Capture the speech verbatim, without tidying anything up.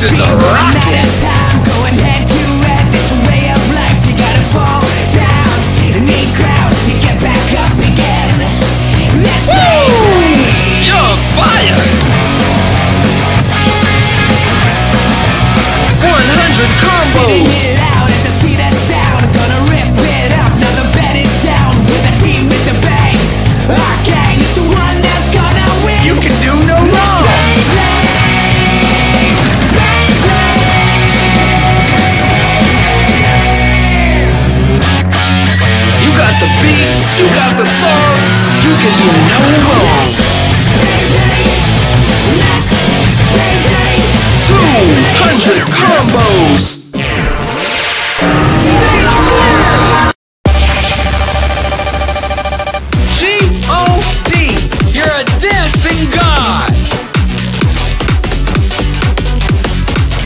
is a rocket! Going head to head, it's a way of life. You gotta fall down and need crowd to get back up again. Let's play! You're fired! one hundred combos! Spitting it out at the speed of sound. Gonna rip it up, now the bet is down. With a team with the bang. Our gang is the one that's gonna win. You can do no wrong! You got the beat, you got the song, you can do no wrong.